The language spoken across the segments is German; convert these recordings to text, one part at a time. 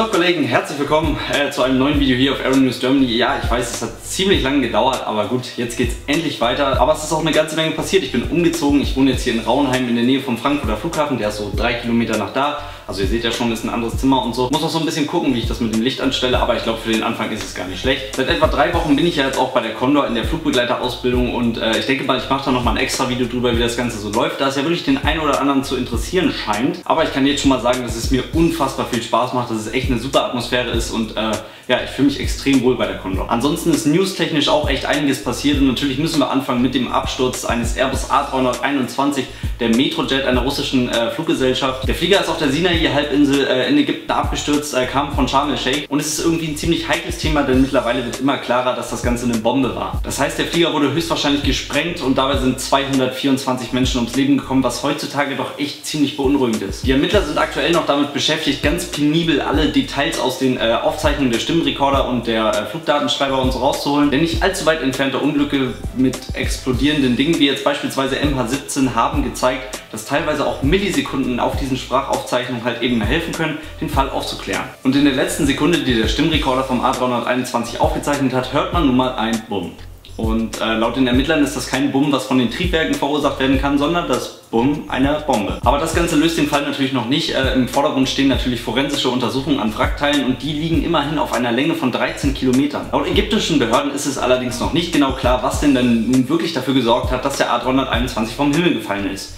So Kollegen, herzlich willkommen zu einem neuen Video hier auf Aero News Germany. Ja, ich weiß, es hat ziemlich lange gedauert, aber gut, jetzt geht es endlich weiter. Aber es ist auch eine ganze Menge passiert. Ich bin umgezogen, ich wohne jetzt hier in Rauenheim in der Nähe vom Frankfurter Flughafen. Der ist so 3 Kilometer nach da. Also ihr seht ja schon, ist ein anderes Zimmer und so. Muss auch so ein bisschen gucken, wie ich das mit dem Licht anstelle, aber ich glaube, für den Anfang ist es gar nicht schlecht. Seit etwa 3 Wochen bin ich ja jetzt auch bei der Condor in der Flugbegleiterausbildung und ich denke mal, ich mache da nochmal ein extra Video drüber, wie das Ganze so läuft, da es ja wirklich den einen oder anderen zu interessieren scheint. Aber ich kann jetzt schon mal sagen, dass es mir unfassbar viel Spaß macht, dass es echt eine super Atmosphäre ist und ja, ich fühle mich extrem wohl bei der Condor. Ansonsten ist newstechnisch auch echt einiges passiert und natürlich müssen wir anfangen mit dem Absturz eines Airbus A321, der Metrojet einer russischen Fluggesellschaft. Der Flieger ist auf der Sinai-Halbinsel in Ägypten abgestürzt, kam von Sharm el-Sheikh und es ist irgendwie ein ziemlich heikles Thema, denn mittlerweile wird immer klarer, dass das Ganze eine Bombe war. Das heißt, der Flieger wurde höchstwahrscheinlich gesprengt und dabei sind 224 Menschen ums Leben gekommen, was heutzutage doch echt ziemlich beunruhigend ist. Die Ermittler sind aktuell noch damit beschäftigt, ganz penibel alle Details aus den Aufzeichnungen der Stimmrekorder und der Flugdatenschreiber und so rauszuholen, denn nicht allzu weit entfernte Unglücke mit explodierenden Dingen, wie jetzt beispielsweise MH17, haben gezeigt, dass teilweise auch Millisekunden auf diesen Sprachaufzeichnungen halt eben helfen können, den Fall aufzuklären. Und in der letzten Sekunde, die der Stimmrekorder vom A321 aufgezeichnet hat, hört man nun mal ein Bumm. Und laut den Ermittlern ist das kein Bumm, was von den Triebwerken verursacht werden kann, sondern das Bumm einer Bombe. Aber das Ganze löst den Fall natürlich noch nicht. Im Vordergrund stehen natürlich forensische Untersuchungen an Wrackteilen und die liegen immerhin auf einer Länge von 13 Kilometern. Laut ägyptischen Behörden ist es allerdings noch nicht genau klar, was denn dann nun wirklich dafür gesorgt hat, dass der A321 vom Himmel gefallen ist.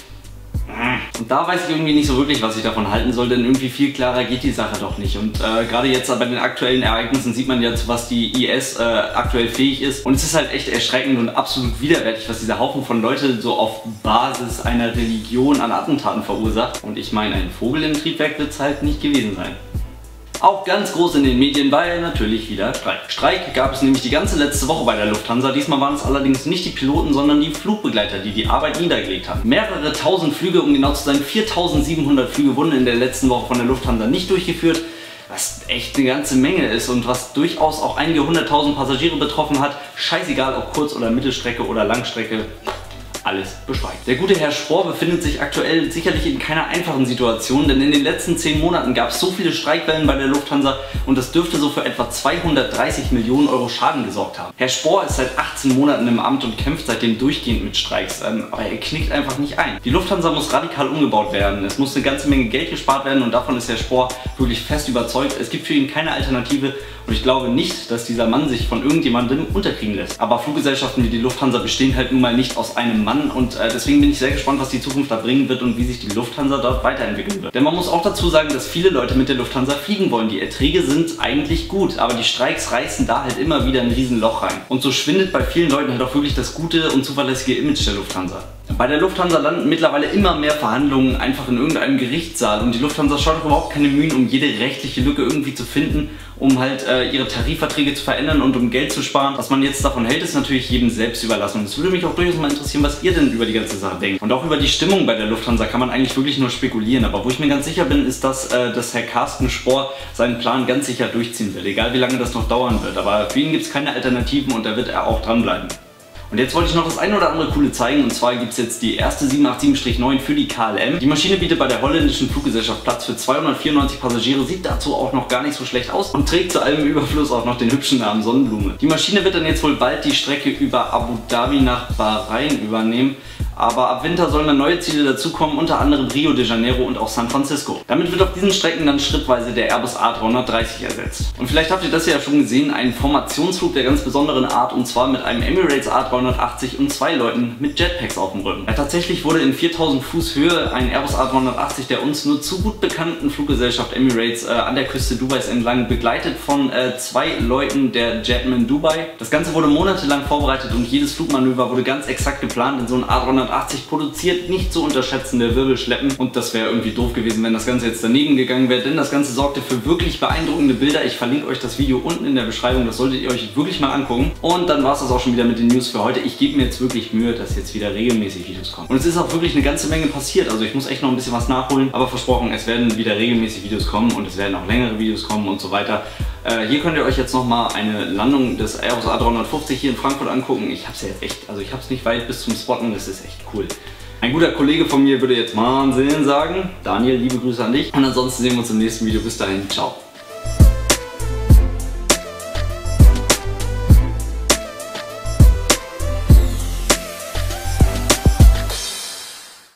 Und da weiß ich irgendwie nicht so wirklich, was ich davon halten soll, denn irgendwie viel klarer geht die Sache doch nicht. Und gerade jetzt bei den aktuellen Ereignissen sieht man ja, zu was die IS aktuell fähig ist. Und es ist halt echt erschreckend und absolut widerwärtig, was dieser Haufen von Leuten so auf Basis einer Religion an Attentaten verursacht. Und ich meine, ein Vogel im Triebwerk wird es halt nicht gewesen sein. Auch ganz groß in den Medien war ja natürlich wieder Streik. Streik gab es nämlich die ganze letzte Woche bei der Lufthansa. Diesmal waren es allerdings nicht die Piloten, sondern die Flugbegleiter, die die Arbeit niedergelegt haben. Mehrere tausend Flüge, um genau zu sein, 4700 Flüge wurden in der letzten Woche von der Lufthansa nicht durchgeführt. Was echt eine ganze Menge ist und was durchaus auch einige 100.000 Passagiere betroffen hat. Scheißegal, ob Kurz- oder Mittelstrecke oder Langstrecke. Alles beschweigt. Der gute Herr Spohr befindet sich aktuell sicherlich in keiner einfachen Situation, denn in den letzten 10 Monaten gab es so viele Streikwellen bei der Lufthansa und das dürfte so für etwa 230 Millionen Euro Schaden gesorgt haben. Herr Spohr ist seit 18 Monaten im Amt und kämpft seitdem durchgehend mit Streiks, aber er knickt einfach nicht ein. Die Lufthansa muss radikal umgebaut werden, es muss eine ganze Menge Geld gespart werden und davon ist Herr Spohr wirklich fest überzeugt. Es gibt für ihn keine Alternative und ich glaube nicht, dass dieser Mann sich von irgendjemandem unterkriegen lässt. Aber Fluggesellschaften wie die Lufthansa bestehen halt nun mal nicht aus einem Mann und deswegen bin ich sehr gespannt, was die Zukunft da bringen wird und wie sich die Lufthansa dort weiterentwickeln wird. Denn man muss auch dazu sagen, dass viele Leute mit der Lufthansa fliegen wollen. Die Erträge sind eigentlich gut, aber die Streiks reißen da halt immer wieder ein Riesenloch rein. Und so schwindet bei vielen Leuten halt auch wirklich das gute und zuverlässige Image der Lufthansa. Bei der Lufthansa landen mittlerweile immer mehr Verhandlungen einfach in irgendeinem Gerichtssaal und die Lufthansa schaut auch überhaupt keine Mühen, um jede rechtliche Lücke irgendwie zu finden, um halt ihre Tarifverträge zu verändern und um Geld zu sparen. Was man jetzt davon hält, ist natürlich jedem selbst überlassen und es würde mich auch durchaus mal interessieren, was ihr denn über die ganze Sache denkt. Und auch über die Stimmung bei der Lufthansa kann man eigentlich wirklich nur spekulieren, aber wo ich mir ganz sicher bin, ist, dass Herr Carsten Spohr seinen Plan ganz sicher durchziehen will, egal wie lange das noch dauern wird. Aber für ihn gibt es keine Alternativen und da wird er auch dranbleiben. Und jetzt wollte ich noch das eine oder andere Coole zeigen und zwar gibt es jetzt die erste 787-9 für die KLM. Die Maschine bietet bei der holländischen Fluggesellschaft Platz für 294 Passagiere, sieht dazu auch noch gar nicht so schlecht aus und trägt zu allem Überfluss auch noch den hübschen Namen Sonnenblume. Die Maschine wird dann jetzt wohl bald die Strecke über Abu Dhabi nach Bahrain übernehmen. Aber ab Winter sollen dann neue Ziele dazukommen, unter anderem Rio de Janeiro und auch San Francisco. Damit wird auf diesen Strecken dann schrittweise der Airbus A330 ersetzt. Und vielleicht habt ihr das ja schon gesehen, einen Formationsflug der ganz besonderen Art und zwar mit einem Emirates A380 und 2 Leuten mit Jetpacks auf dem Rücken. Ja, tatsächlich wurde in 4000 Fuß Höhe ein Airbus A380 der uns nur zu gut bekannten Fluggesellschaft Emirates an der Küste Dubais entlang begleitet von 2 Leuten der Jetman Dubai. Das Ganze wurde monatelang vorbereitet und jedes Flugmanöver wurde ganz exakt geplant, in so ein A380 produziert nicht zu unterschätzende Wirbelschleppen und das wäre irgendwie doof gewesen, wenn das Ganze jetzt daneben gegangen wäre, denn das Ganze sorgte für wirklich beeindruckende Bilder. Ich verlinke euch das Video unten in der Beschreibung, das solltet ihr euch wirklich mal angucken. Und dann war es das auch schon wieder mit den News für heute. Ich gebe mir jetzt wirklich Mühe, dass jetzt wieder regelmäßig Videos kommen. Und es ist auch wirklich eine ganze Menge passiert, also ich muss echt noch ein bisschen was nachholen, aber versprochen, es werden wieder regelmäßig Videos kommen und es werden auch längere Videos kommen und so weiter. Hier könnt ihr euch jetzt nochmal eine Landung des Airbus A350 hier in Frankfurt angucken. Ich habe es ja jetzt echt, also ich habe es nicht weit bis zum Spotten, das ist echt cool. Ein guter Kollege von mir würde jetzt Wahnsinn sagen. Daniel, liebe Grüße an dich. Und ansonsten sehen wir uns im nächsten Video. Bis dahin, ciao.